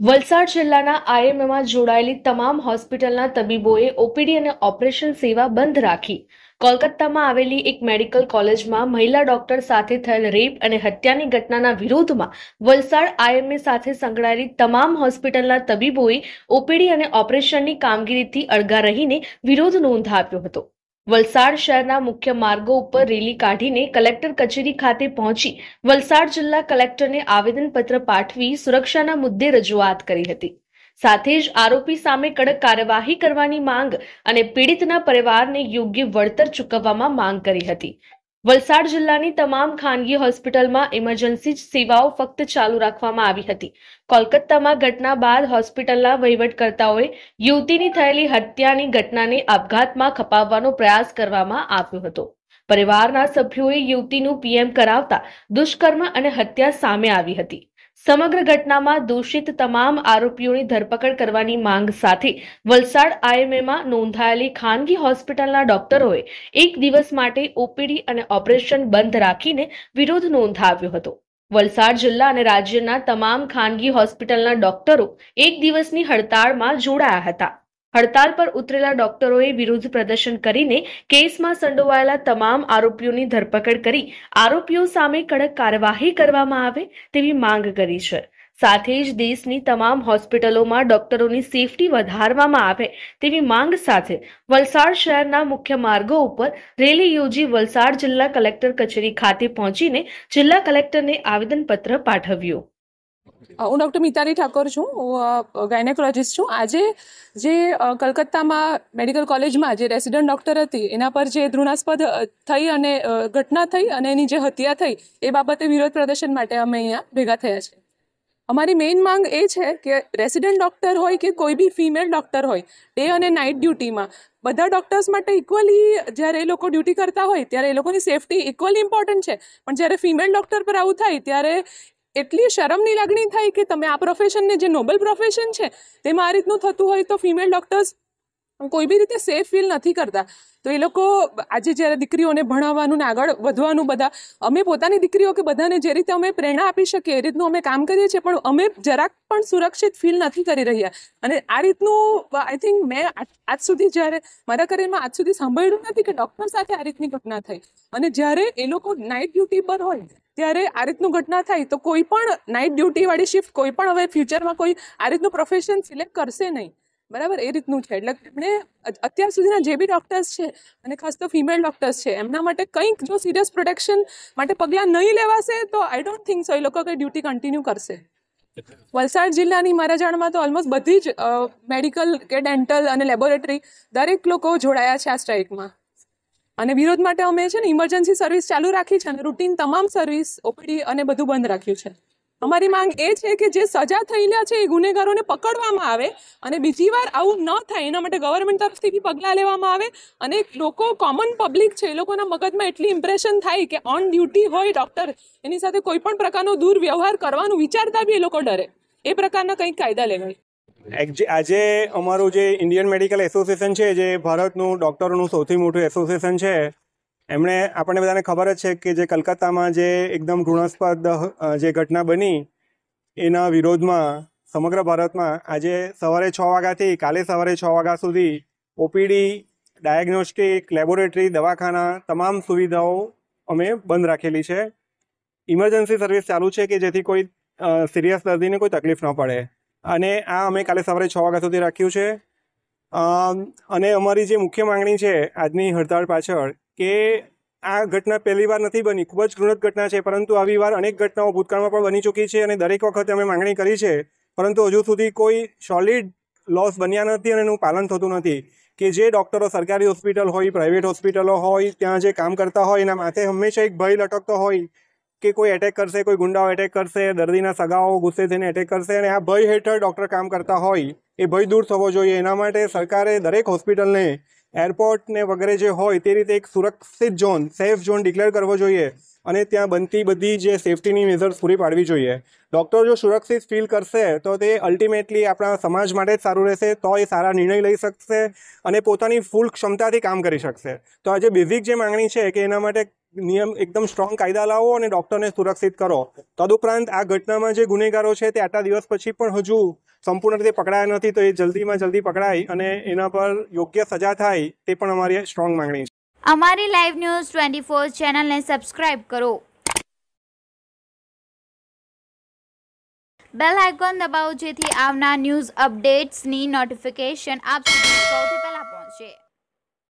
વલસાડ જિલ્લાના આઈએમએમાં જોડાયેલી તમામ હોસ્પિટલના તબીબોએ ઓપીડી અને ઓપરેશન સેવા બંધ રાખી. કોલકાતામાં આવેલી એક મેડિકલ કોલેજમાં મહિલા ડોક્ટર સાથે થયેલ રેપ અને હત્યાની ઘટનાના વિરોધમાં વલસાડ આઈએમએ સાથે સંકળાયેલી તમામ હોસ્પિટલના તબીબોએ ઓપીડી અને ઓપરેશનની કામગીરીથી અળગા રહીને વિરોધ નોંધાવ્યો હતો. વલસાડ શહેરના મુખ્ય માર્ગો ઉપર રેલી કાઢીને કલેક્ટર કચેરી ખાતે પહોંચી વલસાડ જિલ્લા કલેક્ટરને આવેદનપત્ર પાઠવી સુરક્ષાના મુદ્દે રજૂઆત કરી હતી. સાથે જ આરોપી સામે કડક કાર્યવાહી કરવાની માંગ અને પીડિતના પરિવારને યોગ્ય વળતર ચૂકવવામાં માંગ કરી હતી. વલસાડ જિલ્લાની તમામ ખાનગી હોસ્પિટલમાં ઇમરજન્સી સેવાઓ ફક્ત ચાલુ રાખવામાં આવી હતી. કોલકાતામાં ઘટના બાદ હોસ્પિટલના વહીવટકર્તાઓએ યુવતીની થયેલી હત્યાની ઘટનાને આપઘાતમાં ખપાવવાનો પ્રયાસ કરવામાં આવ્યો હતો. પરિવારના સભ્યોએ યુવતીનું પીએમ કરાવતા દુષ્કર્મ અને હત્યા સામે આવી હતી. સમગ્ર ઘટનામાં દોષિત તમામ આરોપીઓની ધરપકડ કરવાની માંગ સાથે વલસાડ આઈએમએમાં નોંધાયેલી ખાનગી હોસ્પિટલના ડોક્ટરોએ એક દિવસ માટે ઓપીડી અને ઓપરેશન બંધ રાખીને વિરોધ નોંધાવ્યો હતો. વલસાડ જિલ્લા અને રાજ્યના તમામ ખાનગી હોસ્પિટલના ડોક્ટરો એક દિવસની હડતાળમાં જોડાયા હતા. હડતાળ પર ઉતરેલા ડોક્ટરોએ વિરોધ પ્રદર્શન કરીને કેસમાં સંડોવાયેલા તમામ આરોપીઓની ધરપકડ કરી આરોપીઓ સામે કડક કાર્યવાહી કરવામાં આવે તેવી માંગ કરી છે. સાથે જ દેશની તમામ હોસ્પિટલોમાં ડોક્ટરોની સેફટી વધારવામાં આવે તેવી માંગ સાથે વલસાડ શહેરના મુખ્ય માર્ગો ઉપર રેલી યોજી વલસાડ જિલ્લા કલેક્ટર કચેરી ખાતે પહોંચીને જિલ્લા કલેક્ટરને આવેદનપત્ર પાઠવ્યું. હું ડૉક્ટર મિતાલી ઠાકોર છું. હું ગાયનેકોલોજીસ્ટ છું. આજે જે કલકત્તામાં મેડિકલ કોલેજમાં જે રેસિડન્ટ ડૉક્ટર હતી એના પર જે ઘૃણાસ્પદ થઈ અને ઘટના થઈ અને એની જે હત્યા થઈ એ બાબતે વિરોધ પ્રદર્શન માટે અમે અહીંયા ભેગા થયા છે. અમારી મેઇન માંગ એ છે કે રેસિડન્ટ ડૉક્ટર હોય કે કોઈ બી ફિમેલ ડૉક્ટર હોય ડે અને નાઇટ ડ્યુટીમાં બધા ડૉક્ટર્સ માટે ઇક્વલી જ્યારે એ લોકો ડ્યુટી કરતા હોય ત્યારે એ લોકોની સેફટી ઇક્વલી ઇમ્પોર્ટન્ટ છે. પણ જ્યારે ફિમેલ ડૉક્ટર પર આવું થાય ત્યારે એટલી શરમની લાગણી થાય કે તમે આ પ્રોફેશનને જે નોબલ પ્રોફેશન છે તેમાં આ રીતનું થતું હોય તો ફિમેલ ડૉક્ટર્સ કોઈ બી રીતે સેફ ફીલ નથી કરતા. તો એ લોકો આજે જ્યારે દીકરીઓને ભણાવવાનું ને આગળ વધવાનું બધા અમે પોતાની દીકરીઓ કે બધાને જે રીતે અમે પ્રેરણા આપી શકીએ એ રીતનું અમે કામ કરીએ છીએ, પણ અમે જરાક પણ સુરક્ષિત ફીલ નથી કરી રહ્યા. અને આ રીતનું આઈ થિંક મેં આજ સુધી જ્યારે મારા કરિયરમાં આજ સુધી સાંભળ્યું નથી કે ડૉક્ટર સાથે આ રીતની ઘટના થઈ. અને જ્યારે એ લોકો નાઇટ ડ્યુટી પર હોય ત્યારે આ રીતનું ઘટના થાય તો કોઈ પણ નાઇટ ડ્યુટીવાળી શિફ્ટ કોઈ પણ હવે ફ્યુચરમાં કોઈ આ રીતનું પ્રોફેશન સિલેક્ટ કરશે નહીં. બરાબર, એ રીતનું છે. એટલે આપણે અત્યાર સુધીના જે બી ડૉક્ટર્સ છે અને ખાસ તો ફિમેલ ડૉક્ટર્સ છે એમના માટે કંઈક જો સિરિયસ પ્રોટેક્શન માટે પગલાં નહીં લેવાશે તો આઈ ડોન્ટ થિંક સો એ લોકો કંઈ ડ્યુટી કન્ટિન્યુ કરશે. વલસાડ જિલ્લાની મારા જાણમાં તો ઓલમોસ્ટ બધી જ મેડિકલ કે ડેન્ટલ અને લેબોરેટરી દરેક લોકો જોડાયા છે આ સ્ટ્રાઇકમાં. અને વિરોધ માટે અમે છે ને ઇમરજન્સી સર્વિસ ચાલુ રાખી છે અને રૂટીન તમામ સર્વિસ ઓપીડી અને બધું બંધ રાખ્યું છે. અમારી માંગ એ છે કે જે સજા થયેલા છે એ ગુનેગારોને પકડવામાં આવે અને બીજી વાર આવું ન થાય એના માટે ગવર્મેન્ટ તરફથી બી પગલાં લેવામાં આવે. અને લોકો કોમન પબ્લિક છે એ લોકોના મગજમાં એટલી ઇમ્પ્રેશન થાય કે ઓન ડ્યુટી હોય ડૉક્ટર એની સાથે કોઈ પણ પ્રકારનો દુર્વ્યવહાર કરવાનું વિચારતા બી એ લોકો ડરે. એ પ્રકારના કંઈક કાયદા લેવાય. આજે અમારું જે ઇન્ડિયન મેડિકલ એસોસિએશન છે, જે ભારતનું ડૉક્ટરોનું સૌથી મોટું એસોસિએશન છે, એમણે આપણને બધાને ખબર જ છે કે જે કલકત્તામાં જે એકદમ ઘૃણાસ્પદ જે ઘટના બની એના વિરોધમાં સમગ્ર ભારતમાં આજે સવારે 6 વાગ્યાથી કાલે સવારે 6 વાગ્યા સુધી ઓપીડી, ડાયગ્નોસ્ટિક, લેબોરેટરી, દવાખાના તમામ સુવિધાઓ અમે બંધ રાખેલી છે. ઇમરજન્સી સર્વિસ ચાલુ છે કે જેથી કોઈ સિરિયસ દર્દીને કોઈ તકલીફ ન પડે. અને આ અમે કાલે સવારે 6 વાગ્યા સુધી રાખ્યું છે. અને અમારી જે મુખ્ય માંગણી છે આજની હડતાળ પાછળ કે આ ઘટના પહેલી વાર નથી બની, ખૂબ જ ઘૃણિત ઘટના છે, પરંતુ આવી વાર અનેક ઘટનાઓ ભૂતકાળમાં પણ બની ચૂકી છે અને દરેક વખતે અમે માંગણી કરી છે, પરંતુ હજુ સુધી કોઈ સોલિડ લોસ બન્યા નથી અને એનું પાલન થતું નથી. કે જે ડૉક્ટરો સરકારી હોસ્પિટલ હોય, પ્રાઇવેટ હોસ્પિટલો હોય, ત્યાં જે કામ કરતા હોય એના માથે હંમેશા એક ભય લટકતો હોય કે કોઈ એટેક કરશે, કોઈ ગુંડાઓ એટેક કરશે, દર્દીના સગાઓ ગુસ્સે થઈને એટેક કરશે. અને આ ભય હેઠળ ડૉક્ટર કામ કરતા હોય એ ભય દૂર થવો જોઈએ. એના માટે સરકારે દરેક હોસ્પિટલને એરપોર્ટ ને વગેરે જે હોય તે રીતે એક સુરક્ષિત ઝોન, સેફ ઝોન ડિક્લેર કરવો જોઈએ અને ત્યાં બનતી બધી જે સેફટીની મેઝર્સ પૂરી પાડવી જોઈએ. ડૉક્ટર જો સુરક્ષિત ફીલ કરશે તો તે અલ્ટિમેટલી આપણા સમાજ માટે જ સારું રહેશે, તો એ સારા નિર્ણય લઈ શકશે અને પોતાની ફૂલ ક્ષમતાથી કામ કરી શકશે. તો આજે બેઝિક જે માંગણી છે કે એના માટે નિયમ એકદમ સ્ટ્રોંગ કાયદા લાવો અને ડૉક્ટરને સુરક્ષિત કરો. તદુપરાંત આ ઘટનામાં જે ગુનેગારો છે તે આટલા દિવસ પછી પણ હજુ સંપૂર્ણ રીતે પકડાયા નથી, તો એ જલ્દીમાં જલ્દી પકડાય અને એના પર યોગ્ય સજા થાય તે પણ અમારી સ્ટ્રોંગ માંગણી છે. અમારી લાઈવ ન્યૂઝ 24 ચેનલને સબસ્ક્રાઇબ કરો, બેલ આઇકોન દબાવો જેથી આવનાર ન્યૂઝ અપડેટ્સની નોટિફિકેશન આપ સુધી સૌથી પહેલા પહોંચે.